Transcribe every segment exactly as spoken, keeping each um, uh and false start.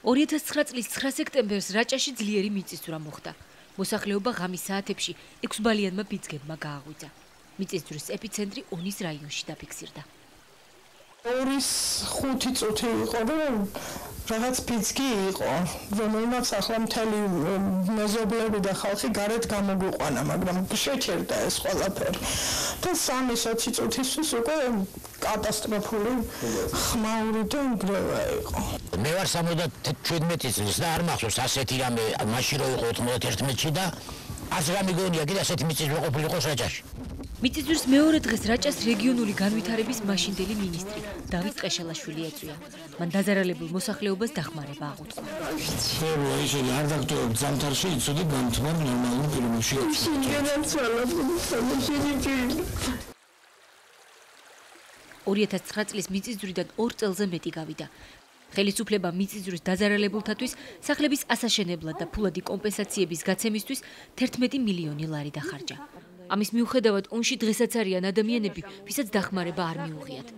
ორი ათას ცხრა წლის ცხრა სექტემბერს რაჭაში ძლიერი მიწისძვრა მოხდა. მოსახლეობა ღამის საათებში ექვსბალიანმა ბიძგებმა გააღვიძა. მიწისძვრის ეპიცენტრი ონის რაიონში დაფიქსირდა. ორის ხუთი წუთი იყო, რომ რაღაც ბიძგი იყო, რომელმაც ახლა მთელი მეზობლები და ხალხი გარეთ გამოგვიყვანა, მაგრამ შეჩერდა ეს ყველაფერი. და სამი ოცი წუთისთვის უკვე კატასტროფული ხმაური და ნგრევა იყო. მე ვარ სამოცდათექვსმეტი წლის და არ მახსოვს ასეთი რამე მაშინ რო იყო ოთხმოცდათერთმეტში და არც რა მიგონია კიდე ასეთი მიწისძვრა ყოფილიყოს რაჭაში. მიწისძვრის მეორე დღეს რაჭას რეგიონული განვითარების მაშინდელი მინისტრი დავით ყეშელაშვილი ეწვია. მან დაზარალებულ მოსახლეობას დახმარება აღუთქვა. შეიძლება ისინი არ დაგტოვებ ზამთარში იცოდე გამთმარ ნორმალურ პირობებში. ორი ათას ცხრა წლის მიწისძვრიდან ორ წელზე მეტი გავიდა. ხელისუფლება მიწისძვრის დაზარალებულთათვის სახლების ასაშენებლად და ფულადი კომპენსაციების გაცემისთვის თერთმეტი მილიონი ლარი დახარჯა. ამის მიუხედავად ონში დღესაც არიან ადამიანები, ვისაც დახმარება არ მიუღიათ.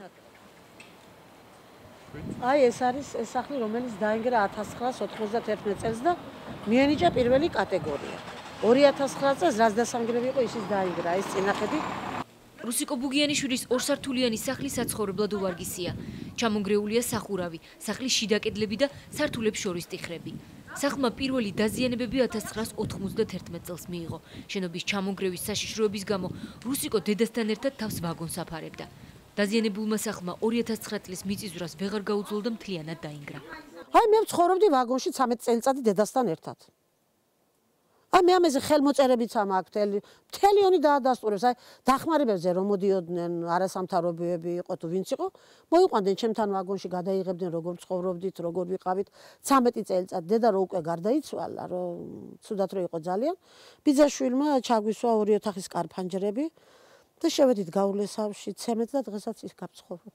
აი ეს არის ეს სახლი, რომელიც დაინგრა ათას ცხრაას ოთხმოცდათერთმეტ წელს და მიენიჭა პირველი კატეგორია. ორი ათას ცხრა წელს რაც დასანგრევი იყო, ისიც დაინგრა. ეს წინახედი რუსიკო ბუგიანიშვილის ორსართულიანი სახლი საცხოვრებლად უვარგისია. ჩამონგრეულია სახურავი, სახლის შიდა კედლები და სართულებს შორის ტიხრები. სახლმა პირველი დაზიანებები ათას ცხრაას ოთხმოცდათერთმეტ წელს მიიღო. შენობის ჩამონგრევის საშიშროების გამო რუსიკო დედასთან ერთად თავს ვაგონს აფარებდა. დაზიანებულმა სახლმა ორი ათას ცხრა წლის მიწისძვრას ვეღარ გაუძლო და მთლიანად დაინგრა. აი მე ვცხოვრობდი ვაგონში ცამეტ წელიწადი დედასთან ერთად. აი მე ამაზე ხელმოწერებიც ამაქვს მთელი მთელიონი დაადასტურებს. აი დახმარებებზე რომ მოდიოდნენ არასამთავრობოები იყო თუ ვინც იყო, მოიყვანდნენ ჩემთან ვაგონში, გადაიღებდნენ როგორ ცხოვრობდით, როგორ ვიყავით. ცამეტი წელიწად დედა რო უკვე გარდაიცვალა, რომ ცუდად რო იყო ძალიან. ბიძაშვილმა ჩაგვისვა ორი ოთახის კარფანჯრები და შევედით გაულესავში ცემეთ და დღესაც ის გავცხოვრობ.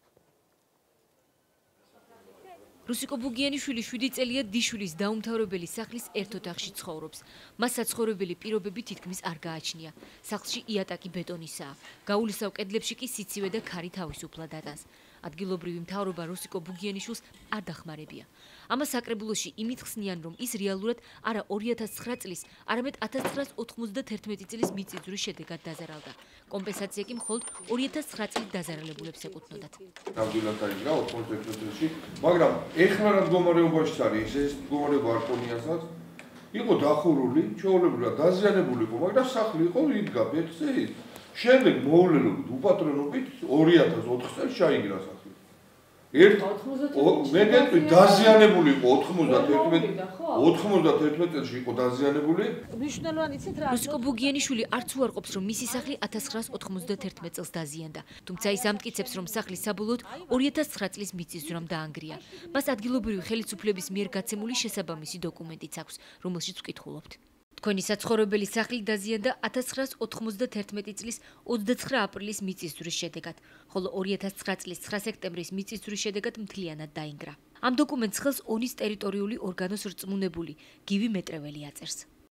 რუსიკო ბუგიანიშვილი შვიდი წელია დიშვილის დაუმთავრებელი სახლის ერთ ოთახში ცხოვრობს. მას საცხოვრებელი პირობები თითქმის არ გააჩნია. სახლში იატაკი ბეტონისაა. გაულისავ კედლებში კი სიცივე და ქარი თავისუფლად ატანს. ადგილობრივი მთავრობა რუსიკო ბუგიანიშვილს არ დახმარებია. ამას საკრებულოში იმით ხსნიან, რომ ის რეალურად არა ორი ათას ცხრა წლის, არამედ ათას ცხრაას ოთხმოცდათერთმეტი წლის მიწისძვრის შედეგად დაზარალდა. კომპენსაცია კი მხოლოდ ორი ათას ცხრა წლის დაზარალებულებს ეკუთვნოდათ. ნამდვილად დაინგრა ოთხმოცდათერთმეტ წელში, მაგრამ ეხლა რა მდგომარეობაში არის, ეს მდგომარეობა არ ქონიასაც, იყო დახურული, ჩვეულებრივად დაზიანებული იყო, მაგრამ სახლი იყო იდგა ბეთხზე. შემდეგ მოულელობით, უპატრონობით ორი ათას ოთხ წელს ჩაიგრა სახლი. ერთ მეგეთვი დაზიანებული იყო ოთხმოცდათერთმეტ წელში იყო დაზიანებული. მნიშვნელოვანი იცით რა? რუსიკო ბუგიანიშვილი არც უარყოფს, რომ მისი სახლი ათას ცხრაას ოთხმოცდათერთმეტ წელს დაზიანდა. თუმცა ის ამტკიცებს, რომ სახლის საბოლოოდ ორი ათას ცხრა წლის მიწისძვრამ დაანგრია. მას ადგილობრივი ხელისუფლების მიერ გაცემული შესაბამისი დოკუმენტიც აქვს, რომელშიც ვკითხულობთ. თქვენი საცხოვრებელი სახლი დაზიანდა ათას ცხრაას ოთხმოცდათერთმეტი წლის ოცდაცხრა აპრილის მიწისძვრის შედეგად, ხოლო ორი ათას ცხრა წლის ცხრა სექტემბრის მიწისძვრის შედეგად მთლიანად დაინგრა. ამ დოკუმენტს ხელს ონის ტერიტორიული ორგანოს რწმუნებული გივი მეტრეველი აწერს.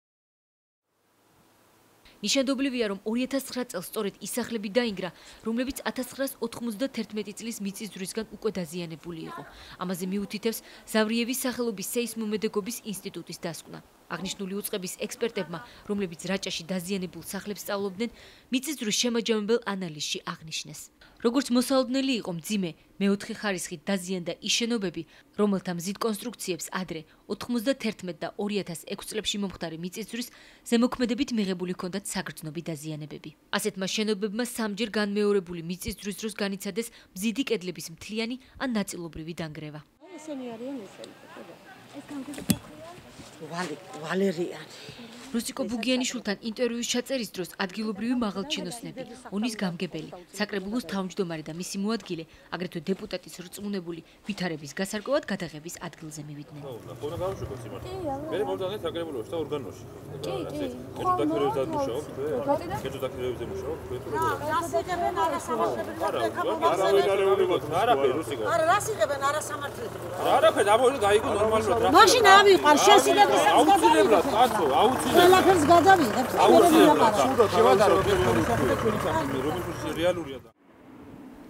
ნიშანდობლივია, რომ ორი ათას ცხრა წელს სწორედ ის სახლები დაინგრა, რომლებიც ათას ცხრაას ოთხმოცდათერთმეტი წლის მიწისძვრისგან უკვე დაზიანებული იყო. ამაზე მიუთითებს ზავრიევის სახელობის სეისმომედეგობის ინსტიტუტის დასკვნა. აღნიშნული უწყების ექსპერტებმა, რომლებიც რაჭაში დაზიანებულ სახლებს სწავლობდნენ, მიწისძვრის შემაჯამებელ ანალიზში აღნიშნეს. როგორც მოსალოდნელი იყო მძიმე მეოთხე ხარისხით დაზიანდა ის შენობები, რომელთა მზით კონსტრუქციებს ადრე ოთხმოცდათერთმეტ და ორი ათას ექვს წლებში მომხდარი მიწისძვრის ზემოქმედებით მიღებული ჰქონდათ საგრძნობი დაზიანებები. ასეთმა შენობებმა სამჯერ განმეორებული მიწისძვრის დროს განიცადეს მზიდი კედლების მთლიანი ან ნაწილობრივი დანგრევა. ესენი არიან ესენი. ეს განგვიწყდა ვალერიანი. რუსიკო ბუგიანიშვილთან ინტერვიუს ჩაწერის დროს ადგილობრივი მაღალჩინოსნები, ონის გამგებელი, საკრებულოს თავმჯდომარე და მისი მოადგილე, აგრეთვე დეპუტატის რწმუნებული ვითარების გასარკვევად გადაღების ადგილზე მივიდნენ. ხონა გავუშვებთ იმართო. მე მოვდანეთ საკრებულოში და ორგანოში. კი, კი. ეჭვდაქირავებზე მუშაობთ, თქვენ? ეჭვდაქირავებზე მუშაობთ, თქვენ თუ როგორ? რას იღებენ არასამართლებელი? არა, არაფერი რუსიკო. არა, რას იღებენ არასამართლებელი? არაფერი, ამოიღე გაიგო ნორმალურად რა. მაშინ ავიყარ შესაძლებელი აუცილებლად, კაცო, აუცილებლად. ყველაფერს გადავიღებთ. აუცილებლად, შევადარო, რომელიც რეალურია და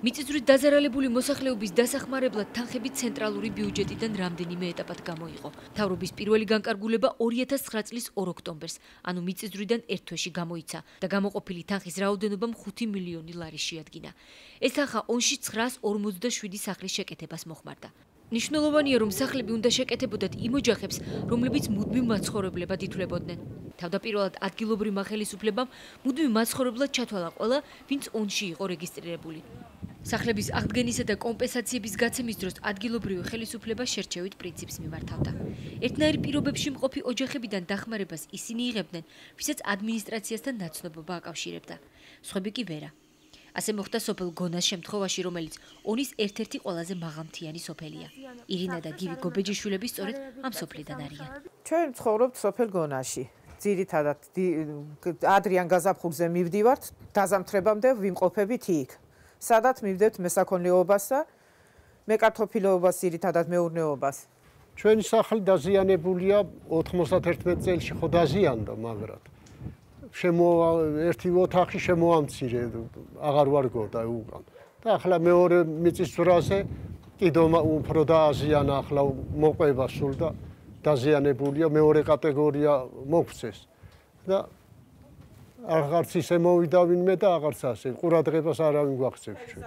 მიწისძვრით დაზარალებული მოსახლეობის დასახმარებლად თანხები ცენტრალური ბიუჯეტიდან რამდენიმე ეტაპად გამოიყო. მთავრობის პირველი განკარგულება ორი ათას ცხრა წლის ორ ოქტომბერს, ანუ მიწისძვრიდან ერთ თვეში გამოიცა და გამოყოფილი თანხის რაოდენობამ ხუთი მილიონი ლარი შეადგინა. ეს თანხა ონში ცხრაას ორმოცდაშვიდი სახლის შეკეთებას მოხმარდა. ნიშნულოვანია, რომ სახლები უნდა შეკეთებოდათ იმ ოჯახებს, რომლებიც მუდმივ მაცხოვრებლებად ითვლებოდნენ. თავდაპირველად ადგილობრივმა ხელისუფლებამ მუდმივ მაცხოვრებლად ჩათვალა ყველა, ვინც ონში იყო რეგისტრირებული. სახლების აღდგენისა და კომპენსაციების გაცემის დროს ადგილობრივი ხელისუფლება შერჩევით პრინციპს მიმართავდა. ერთნაირ პირობებში მყოფი ოჯახებიდან დახმარებას ისინი იღებდნენ, ვისაც ადმინისტრაციასთან ნაცნობობა აკავშირებდა. სხვები კი ვერა. ასე მოხდა სოფელ გონას შემთხვევაში, რომელიც ონის ერთ-ერთი ყველაზე მაღალმთიანი სოფელია. ირინა და გივი გობეჯიშვილები სწორედ ამ სოფლიდან არიან. ჩვენ ცხოვრობთ სოფელ გონაში. ძირითადად ადრიან გაზაფხულზე მივდივართ, დაზამთრებამდე ვიმყოფებით იქ. სადაც მივდევთ მესაქონლეობას და მეკარტოფილეობას, ძირითადად მეურნეობას. ჩვენი სახლი დაზიანებულია ოთხმოცდაერთმეტ წელში, ხო დაზიანდა, მაგრამ შემოვა ერთი ოთახი შემოამცირე, აღარ ვარგო და უკან. და ახლა მეორე მიწისძვრაზე კიდევ უფრო დააზიანა, ახლა მოყვება სულ და დაზიანებულია, მეორე კატეგორია მოგვცეს. და აღარც ისე მოვიდა ვინმე და აღარც ასე ყურადღებას არავინ გვაღწევს ჩვენ.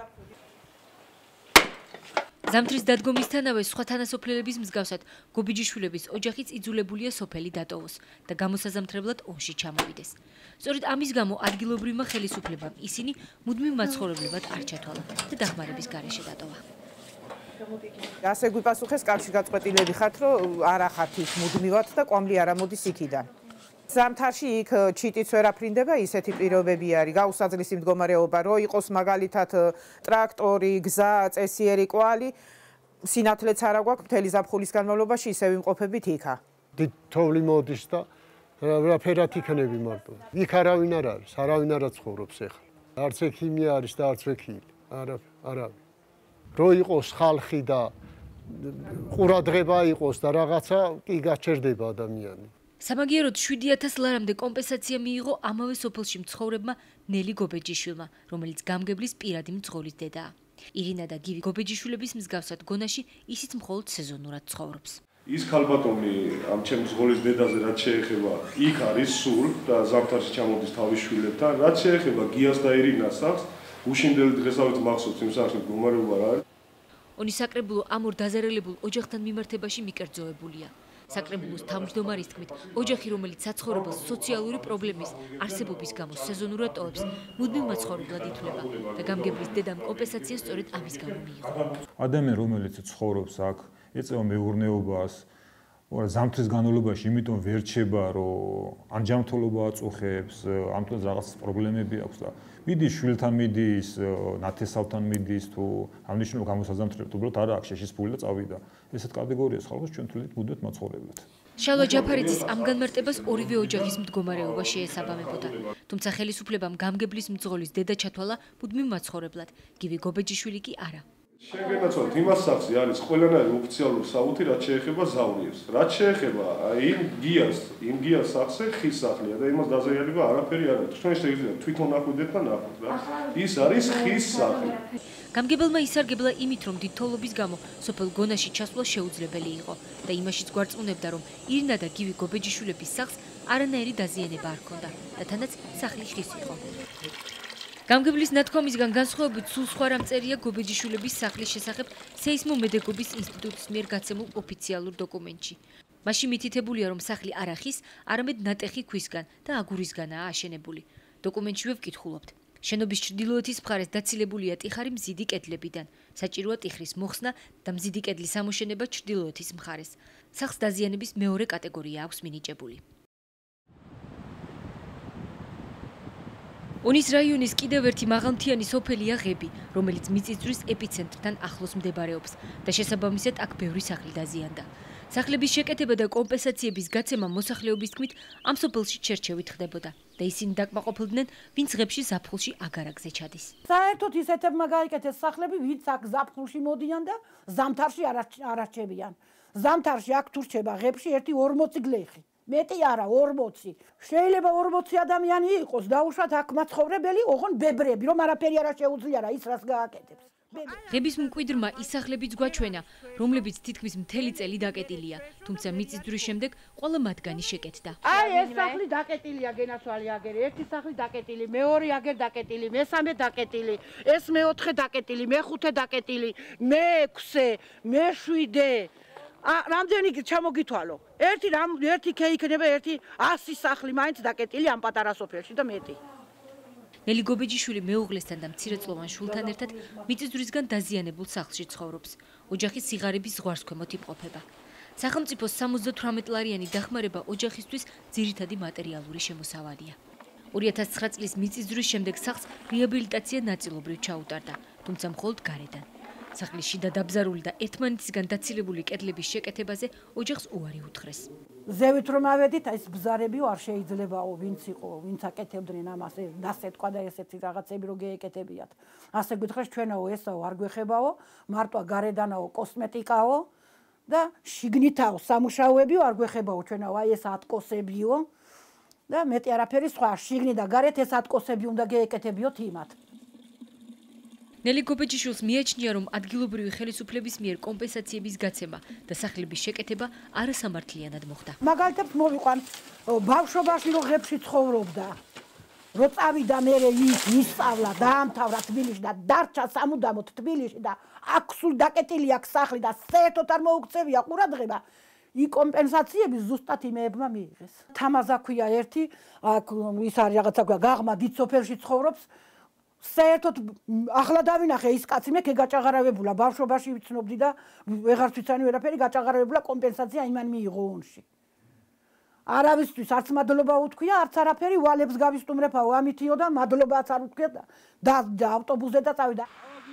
ზამთრის დადგომისთანავე სხვა თანასოფლელების მსგავსად გობიჯიშვილების ოჯახიც იძულებულია სოფელი დატოვოს და გამოსაზამთრებლად ონში ჩამოვიდეს. სწორედ ამის გამო ადგილობრივმა ხელისუფლებამ ისინი მუდმივ მაცხოვრებლებად არ ჩათვალა და დახმარების გარეშე დატოვა. ასე გვიპასუხეს კავშირგაწყვეტილები ხართ, რომ არა ხართ იქ მუდმივად და კვამლი არ ამოდის იქიდან. ზამთარში იქ ჩიტიც ვერ აფრინდება, ისეთი პირობები არის, გაუსაძლისი მდგომარეობა, რო იყოს მაგალითად ტრაქტორი, გზა, წესიერი კვალი, სინათლეც არ აგვაქვს, მთელი ზაფხულის განმავლობაში ისე ვიმყოფებით იქა. დიდ თოვლი მოდის და რაფერად იქნები მარტო. იქ არავინ არ არის, არავინ არ ცხოვრობს ახლა. არც ექიმი არის და არც ვექილი. არა, არავინ. რო იყოს ხალხი და ყურადღება იყოს და რაღაცა კი გაჩერდება ადამიანი. სამაგიეროდ შვიდი ათას ლარამდე კომპენსაცია მიიღო ამავე სოფელში მცხოვრებმა ნელი გობეჯიშვილმა, რომელიც გამგებლის პირადი მძღოლის დედაა. ირინა და გივი გობეჯიშვილების მსგავსად გონაში ისიც მხოლოდ სეზონურად ცხოვრობს. ის ქალბატონი ამ ჩემ მძღოლის დედაზე რაც შეეხება, იქ არის სულ და ზამთარში ჩამოდის თავის შვილებთან, რაც შეეხება გიას და ირინას სახლს, უშინდელი დღესავით მახსოვს იმ სახლის მდგომარეობა რა არის. ონის საკრებულო ამ ორ დაზარალებულ ოჯახთან მიმართებაში მიკერძოებულია. საკრებულოს თავმჯდომარის თქმით, ოჯახი, რომელიც საცხოვრებელს სოციალური პრობლემის არსებობის გამო სეზონურად ტოვებს, მუდმივ მაცხოვრებლად ითვლება და გამგებლის დედამ კომპენსაცია სწორედ ამის გამო მიიღო. ადამიანი, რომელიც ცხოვრობს აქ, ეწევა მეურნეობას, ზამთრის განმავლობაში, იმიტომ ვერ რჩება, რომ ან ჯანმრთელობა აწუხებს, ამ თუ რაღაც პრობლემები აქვს და მიდის შვილთან მიდის, ნათესავთან მიდის თუ ამნიშნულ გამოსაზამთრებლად, უბრალოდ არა აქვს შეშის ფული და წავიდა. ესეთ კატეგორიას ხალხს ჩვენ თვლით მუდმივად მაცხოვრებლად. შალვა ჯაფარიძის ამ განმარტებას ორივე ოჯახის მდგომარეობა შეესაბამებოდა. თუმცა ხელისუფლებამ გამგებლის მძღოლის დედა ჩათვალა მუდმივ მაცხოვრებლად, გივი გობეჯიშვილი კი არა. შეგენაცვალეთ იმას სახსი არის ყველანაირი ოფიციალური საუთი რაც შეეხება ზავრიებს. რაც შეეხება იმ გიას, იმ გიას სახსე ხის სახლია და იმას დაზიანება არაფერი არ აქვს. ჩვენ შეგიძლია თვითონ ნახვიდეთ და ნახოთ რა. ის არის ხის სახლი. გამგებელმა ისარგებლა იმით, რომ დიდთოვლობის გამო სოფელ გონაში ჩასვლა შეუძლებელი იყო და იმაშიც გვარწმუნებდა, რომ ირინა და გივი გობეჯიშვილების სახლს არანაირი დაზიანება არ ჰქონდა და თანაც სახლი ხის იყო. გამგებლის ნათქვამისგან განსხვავებით, სულ სხვა რამ წერია გობეჯიშვილების სახლის შესახებ სეისმომედეგობის ინსტიტუტის მიერ გაცემულ ოფიციალურ დოკუმენტში. მაშინ მითითებულია, რომ სახლი არა ხის, არამედ ნატეხი ქვისგან და აგურისგანაა აშენებული. დოკუმენტშივე ვკითხულობთ. შენობის ჩრდილოეთის მხარეს დაცილებულია ტიხარი მზიდი კედლებიდან. საჭიროა ტიხრის მოხსნა და მზიდი კედლის ამოშენება ჩრდილოეთის მხარეს. სახლს დაზიანების მეორე კატეგორია აქვს მინიჭებული. ონის რაიონის კიდევ ერთი მაღალმთიანი სოფელია ღები, რომელიც მიწისძვრის ეპიცენტრთან ახლოს მდებარეობს და შესაბამისად აქ ბევრი სახლი დაზიანდა. სახლების შეკეთება და კომპენსაციების გაცემა მოსახლეობის თქმით ამ სოფელში შერჩევით ხდებოდა და ისინი დაკმაყოფილდნენ, ვინც ღებში ზაფხულში აგარაკზე ჩადის. საერთოდ ისეთებმა გაიკეთეს სახლები, ვინც აქ ზაფხულში მოდიან და ზამთარში არ არჩევიან. ზამთარში აქ თუ რჩება ღებში ერთი ორმოცი გლეხი. მეტი არა ორმოცი. შეიძლება ორმოცი ადამიანი იყოს, დაუშვათ აქ მაცხოვრებელი, ოღონ ბებრები, რომ არაფერი არ შეუძლია რა ის რას გააკეთებს. ღების მკვიდრმა ისახლებიც გვაჩვენა, რომლებიც თითქმის მთელი წელი დაკეტილია, თუმცა მიწისძვრის შემდეგ ყველა მათგანი შეკეთდა. აი ეს სახლი დაკეტილია, გენაცვალი აგერი, ერთი სახლი დაკეტილი, მეორე აგერ დაკეტილი, მესამე დაკეტილი, ეს მეოთხე დაკეტილი, მეხუთე დაკეტილი, მეექვსე, მეშვიდე. რამდენი ჩამოგითვალო? ერთი რამ ერთი ქე იქნება, ერთი ასი სახლი მაინც დაკეტილი ამ პატარა სოფელში და მეტი. ნელი გობეჯიშვილი მეუღლესთან და მცირეწლოვან შვილთან ერთად მიწისძვრისგან დაზიანებულ სახლში ცხოვრობს. ოჯახის სიღარიბის ზღვარს ქვემოთ იმყოფება. სახელმწიფოს სამოცდათვრამეტლარიანი დახმარება ოჯახისთვის ძირითადი მატერიალური შემოსავალია. ორი ათას ცხრა წლის მიწისძვრის შემდეგ სახლს რეაბილიტაცია ნაწილობრივ ჩაუტარდა, თუმცა მხოლოდ გარედან. სახლის შიდა დაბზარული და ერთმანეთისგან დაცილებული კედლების შეკეთებაზე ოჯახს უარი უთხრეს. ზევით რომ ავედით, ეს ბზარებიო არ შეიძლებაო, ვინც იყო, ვინც აკეთებდნენ ამას, ასე თქვა და ესეთი რაღაცები რო გეეკეთებიათ. ასე გითხრეს ჩვენაო ესაო არ გვეხებაო, მარტო გარედანაო კოსმეტიკაო და შიგნითაო სამუშაოებიო არ გვეხებაო ჩვენაო, აი ეს ატკოსებიო და მეტი არაფერი სხვა, შიგნით და გარეთ ეს ატკოსები უნდა გეეკეთებიოთ იმათ. ნელი გობეჯიშვილს მიაჩნია, რომ ადგილობრივი ხელისუფლების მიერ კომპენსაციების გაცემა და სახლების შეკეთება არასამართლიანად მოხდა. მაგალითად მოვიყვან ბავშვობაში რო ღებში ცხოვრობდა. რო წავიდა მერე ის ისწავლა, დაამთავრა თბილისში და დარჩა სამუდამოდ თბილისში და აქ სულ დაკეტილი აქვს სახლი და საერთოდ არ მოუქცევია ყურადღება. ი კომპენსაციები ზუსტად იმეებმა მიიღეს. თამაზა ქვია ერთი, აქ ის არის რაღაცა ქვია, გაღმა დიდ სოფელში ცხოვრობს. საერთოდ ახლა დავინახე ის კაცი მე გეგაჭაღარავებულა ბავშვობაში ვიცნობდი და ვეღარ ვიცანი ვერაფერი გაჭაღარავებულა კომპენსაცია იმან მიიღო ონში. არავისთვის არც მადლობა უთქვია, არც არაფერი ვალებს გავისტუმრებაო ამითიო და მადლობაც არ უთქვია და ავტობუსზე და წავიდა.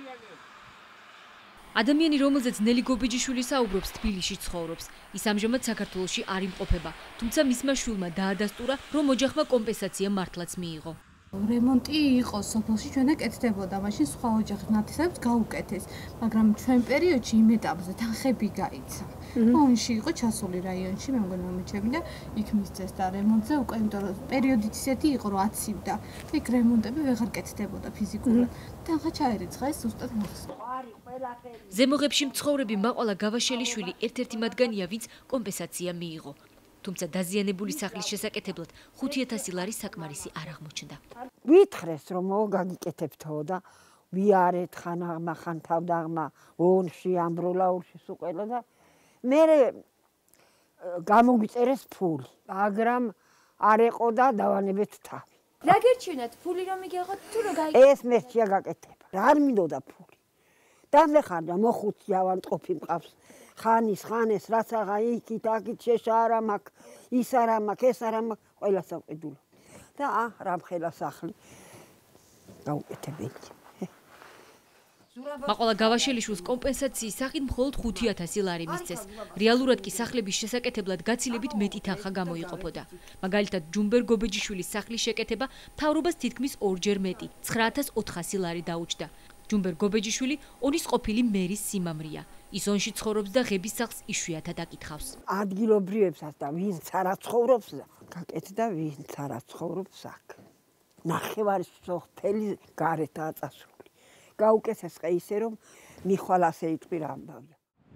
ადამიანი, რომელზეც ნელი გობეჯიშვილი საუბრობს, თბილისში ცხოვრობს. ის ამჟამად საქართველოში არ იმყოფება, თუმცა მისმა შვილმა დაადასტურა, რომ ოჯახმა კომპენსაცია მართლაც მიიღო. რემონტი იყო სოფელში ჩვენ აკეთდებოდა, მაშინ სხვა ოჯახის ნათესავებს გაუკეთეს, მაგრამ ჩვენ პერიოდში იმ ეტაპზე თანხები გაიცა. ონში იყო ჩასული რაიონში, მე მგონი მომიჩები და იქ მისცეს და რემონტზე უკვე იმიტომ რომ პერიოდით ისეთი იყო რომ აცივდა. იქ რემონტები ვეღარ კეთდებოდა ფიზიკურად. თანხა ჩაერიცხა ეს ზუსტად მოხსნა. ზემოღებში მცხოვრები მაყვალა გავაშელიშვილი ერთ-ერთი მათგანია, ვინც კომპენსაცია მიიღო. თუმცა დაზიანებული სახლის შესაკეთებლად ხუთი ათასი ლარი საკმარისი არ აღმოჩნდა. ვითხრეს რომ მოგაგიკეთებთო და ვიარეთ ხანაღმა ხანთავდაღმა ონში ამბროლაურში სუყელა და მე გამოგვიწერეს ფული, მაგრამ არ ეყო და დავანებეთ თავი. რა გერჩივნათ, ფული რომ მიგეღოთ თუ რა გაიგე? ეს მერჩია გაკეთება. რა არ მინდოდა ფული. დამეხარდა მოხუცი ავანტყოფი მყავს. ხანის ხანეს რაც აღა იქით აქით შეშა არა მაქვს, ის არა მაქვს, ეს არა მაქვს, ყველა სამყიდულო. და ა რამხელა სახლი გაუკეთებელი. მაყვალა გავაშელიშვილს კომპენსაციის სახით მხოლოდ ხუთი ათასი ლარი მისცეს. რეალურად კი სახლების შესაკეთებლად გაცილებით მეტი თანხა გამოიყოფოდა. მაგალითად, ჯუმბერ გობეჯიშვილის სახლის შეკეთება მთავრობას თითქმის ორჯერ მეტი, ცხრა ათას ოთხასი ლარი დაუჭდა. ჯუმბერ გობეჯიშვილი ონის ყოფილი მერის სიმამრია. ის ონში ცხოვრობს და ღების სახლს იშვიათად აკითხავს. ადგილობრივებსაც და ვინც არ ცხოვრობს, გაკეთდა ვინც არ ცხოვრობს აქ. ნახევარი სოფელი გარეთაა წასული. გაუკეთეს ყე ისე რომ მიხვალ ასე იტყვი რა ამბავია.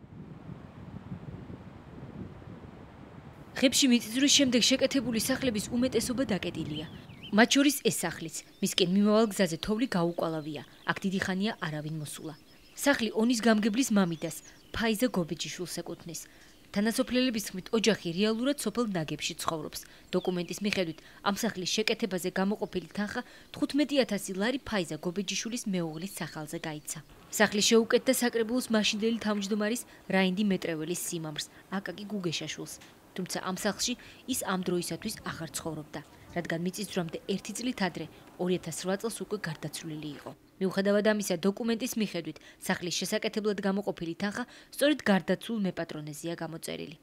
ღებში მიწისძვრის შემდეგ შეკეთებული სახლების უმეტესობა დაკეტილია. მათ შორის ეს სახლიც, მისკენ მიმავალ გზაზე თოვლი გაუკვალავია, აქ დიდი ხანია არავინ მოსულა. სახლი ონის გამგებლის მამიდას, ფაიზა გობეჯიშვილს ეკუთვნის. თანასოფლელების თქმით, ოჯახი რეალურად სოფელ ნაგებში ცხოვრობს. დოკუმენტის მიხედვით, ამ სახლის შეკეთებაზე გამოყოფილი თანხა თხუთმეტი ათასი ლარი ფაიზა გობეჯიშვილის მეუღლის სახალზე გაიცა. სახლის შეუკეთდა საკრებულოს მაშინდელი თავმჯდომარის რაინდი მეტრეველის სიმამრს, აკაკი გუგეშაშვილს. თუმცა ამ სახლში ის ამ დროისათვის აღარ ცხოვრობდა, რადგან მიწისძვრამდე ერთი წლით ადრე ორი ათას რვა წელს უკვე გარდაცვლილი იყო. მიუხედავად ამისა, დოკუმენტის მიხედვით, სახლის შესაკეთებლად გამოყოფილი თანხა სწორედ გარდაცულ მეპატრონეზეა გამოწერილი.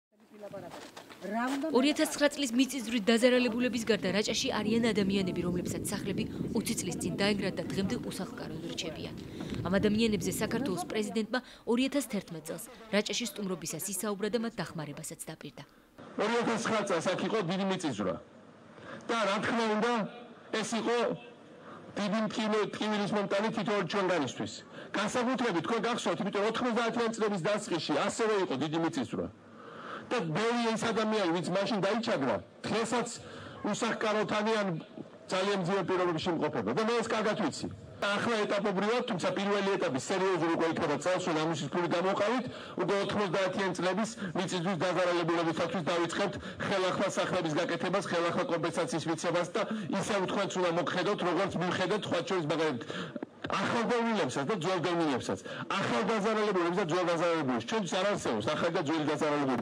ორი ათას ცხრა წლის მიწისძვრით დაზარალებულების გარდა რაჭაში არიან ადამიანები, რომლებსაც სახლები ოცი წლის წინ დაენგრათ და დღემდე უსახლკაროდ რჩებიან. ამ ადამიანებზე საქართველოს პრეზიდენტმა ორი ათას თერთმეტ წელს რაჭაში სტუმრობისას ისაუბრა და მათ დახმარებასაც დაპირდა. ორი ათას ცხრა წელს აქ იყო დიდი მიწისძვრა. და რა თქმა უნდა, ეს იყო დიდი ტკივილის მომტანი თითოეული ჩვენგანისთვის. განსაკუთრებით თქვენ გახსოვთ, იმიტომ ოთხმოცდაათიანი წლების დასაწყისში ასევე იყო დიდი მიწისძვრა. და ბევრი ის ადამიანი, ვინც მაშინ დაიჩაგრა, დღესაც უსახკაროთანიან ძალიან მძიმე პირობებში იმყოფება და მე ეს კარგად ვიცი. ახლა ეტაპობრივად, თუმცა პირველი ეტაპი სერიოზული უკვე იქნება წელს, რომ ამისთვის ფული გამოვყავით, უკვე ოთხმოცდაათიანი წლების მიწისძვრის დაზარალებულებისათვის დავიწყებთ ხელახლა სახლების გაკეთებას, ხელახლა კომპენსაციის მიცემას და ისევ თქვენც უნდა მოგხედოთ, როგორც მივხედეთ სხვა შორის მაგალითად ახალგაზრდებსაც და ძველგაზრდებსაც. ახალგაზრდებებს და ძველგაზრდებებს ჩვენთვის არ არსებობს ახალი და ძველი გაზარალებები.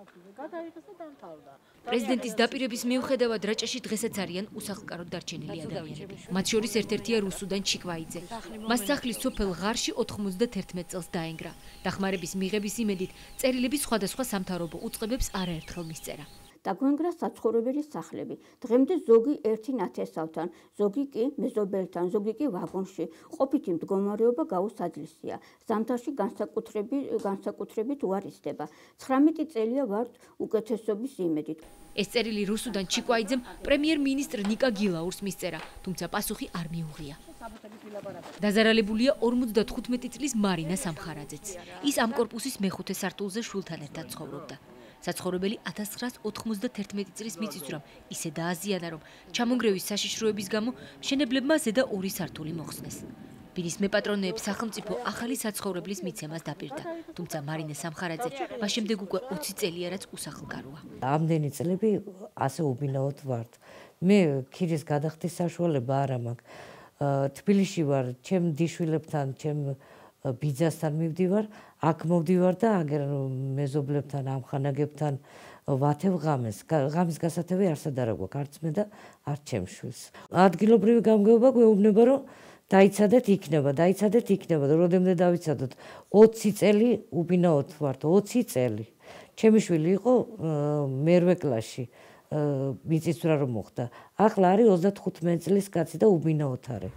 პრეზიდენტის დაპირების მიუხედავად რაჭაში დღესაც არიან უსახლკაროდ დარჩენილი ადამიანები. მათ შორის ერთ-ერთია რუსუდან ჩიკვაიძე. მას სახლის სოფელ ღარში ოთხმოცდაათი წელს დაენგრა. დახმარების მიღების იმედით წერილები სხვადასხვა სამთავრობო უწყებებს არაერთხელ მისწერა. დაგვენგრა საცხოვრებელი სახლები. დღემდე ზოგი ერთი ნათესავთან, ზოგი კი მეზობელთან, ზოგი კი ვაგონში. ყოფითი მდგომარეობა გაუსაძლისია. ზამთარში განსაკუთრებით უარისტება. ცხრამეტი წელია ვართ უკეთესობის იმედით. ეს წერილი რუსუდან ჩიკვაიძემ პრემიერ-მინისტრ ნიკა გილაურს მისწერა, თუმცა პასუხი არ მიუღია. დაზარალებულია ორმოცდათხუთმეტი წლის მარინა სამხარაძეც. ის ამ კორპუსის მეხუთე სართულზე შვილთან ერთად ცხოვრობდა. საცხოვრებელი ათას ცხრაას ოთხმოცდათერთმეტი წლის მიწისძვრამ ისე დააზიანა, რომ ჩამონგრევის საშიშროების გამო მშენებლებმა ზედა ორი სართული მოხსნეს. ბინის მეპატრონეებს სახელმწიფო ახალი საცხოვრებლის მიცემას დაპირდა, თუმცა მარინა სამხარაძე მას შემდეგ უკვე ოცი წელია, რაც უსახლკაროა. ამდენი წლები ასე უბინაოდ ვართ. მე ქირის გადახდის საშუალება არ მაქვს. თბილისში ვარ, ჩემ დიშვილებთან, ჩემ ბიძასთან მივდივარ, აქ მოვდივარ და აგერ მეზობლებთან, ამხანაგებთან ვათევ ღამეს. ღამის გასათევი არსად არ აქვს, არც მე და არც ჩემს შვილს. ადგილობრივი გამგეობა გვეუბნება, რომ დაიცადეთ იქნება, დაიცადეთ იქნება და როდემდე დავიცადოთ, ოცი წელი უბინაოდ ვართ, ოცი წელი. ჩემი შვილი იყო მერვე კლასში, მიწისძვრა რომ მოხდა. ახლა არის ოცდათხუთმეტი წლის კაცი და უბინაოდ არის.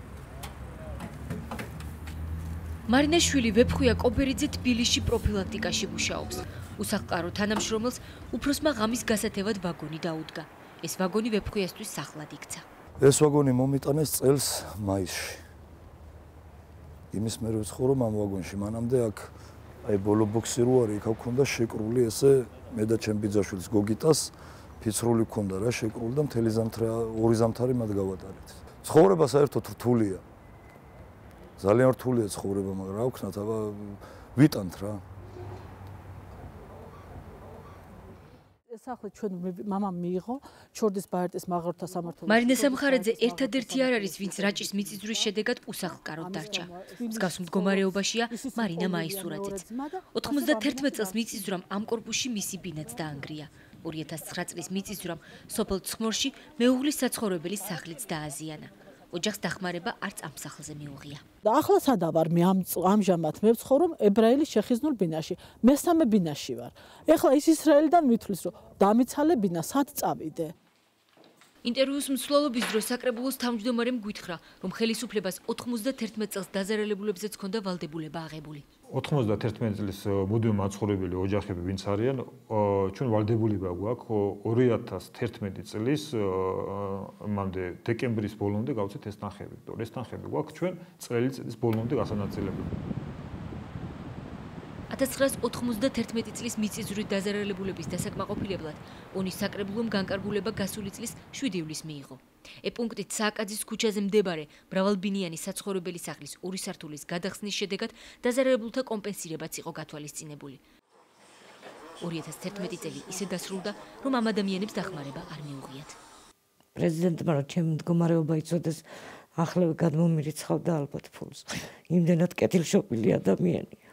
მარინას შვილი ვეფხვია კობერიძე თბილისში პროფილაქტიკაში მუშაობს. უსახლკარო თანამშრომელს უფროსმა ღამის გასათევად ვაგონი დაუდგა. ეს ვაგონი ვეფხვიასთვის სახლად იქცა. ეს ვაგონი მომიტანეს წელს მაისში. იმის მერე ვცხოვრობ ამ ვაგონში, მანამდე აქ აი ბოლო ბოქსი რო არის, იქ აქვს შეკრული ესე მე და ჩემ ბიძაშვილს გოგიტას ფიცრული ქონდა რა შეკრული და მთელი ზამთარი ორი ზამთარი მათ გავატარეთ. ცხოვრება საერთოდ რთულია. ძალიან რთულია ცხოვრება, მაგრამ რა ვქნათ, აბა ვიტანთ რა. სახლი ჩვენ მამამ მიიღო ჩორდის ბარეტის მაღაროთა სამმართველოში. მარინა სამხარაძე ერთადერთი არ არის, ვინც რაჭის მიწისძვრის შედეგად უსახლკაროდ დარჩა. მსგავს მდგომარეობაშია მარინა მაისურაძეც. ოთხმოცდათერთმეტ წელს მიწისძვრამ ამ კორპუსში მისი ბინაც დაანგრია. ორი ათას ცხრა წლის მიწისძვრამ სოფელ ცხმორში მეუღლის საცხოვრებელი სახლიც დააზიანა. ოჯახს დახმარება არც ამ სახლზე მიუღია. და ახლა სადა ვარ მე ამჟამად მე ვცხოვრობ ებრაელის შეხიზნულ ბინაში. მესამე ბინაში ვარ. ეხლა ის ისრაელიდან მithვლის, რომ დამიცალე ბინა სად წავიდე. ინტერვიუს მსვლელობის დროს საკრებულოს თავმჯდომარემ გვითხრა, რომ ხელისუფლებას ოთხმოცდათერთმეტ წელს დაზარალებულებზეც ჰქონდა ვალდებულება აღებული. ოთხმოცდათერთმეტ წლის მუდმივ მაცხოვრებელი ოჯახები ვინც არიან, ჩვენ ვალდებულება გვაქვს ორი ათას თერთმეტი წლის მანამდე დეკემბრის ბოლომდე გავცეთ ეს თანხები. ეს თანხები გვაქვს ჩვენ წელიწადის ბოლომდე გასანაწილებლად. ათას ცხრაას ოთხმოცდათერთმეტი წლის მიწისძვრით დაზარალებულების დასაკმაყოფილებლად ონის საკრებულომ განკარგულება გასული წლის შვიდი ივლისს მიიღო. ეპუნქტით სააკაძის ქუჩაზე მდებარე მრავალბინიანი საცხოვრებელი სახლის ორი სართულის გადახსნის შედეგად დაზარალებულთა კომპენსირებაც იყო გათვალისწინებული. ორი ათას თერთმეტი წელი ისე დასრულდა, რომ ამ ადამიანებს დახმარება არ მიუღიათ. პრეზიდენტმა რომ ჩემი მდგომარეობა იცოდეს, ახლა გადმომირიცხავდა ალბათ ფულს. იმდენად კეთილშობილი ადამიანი.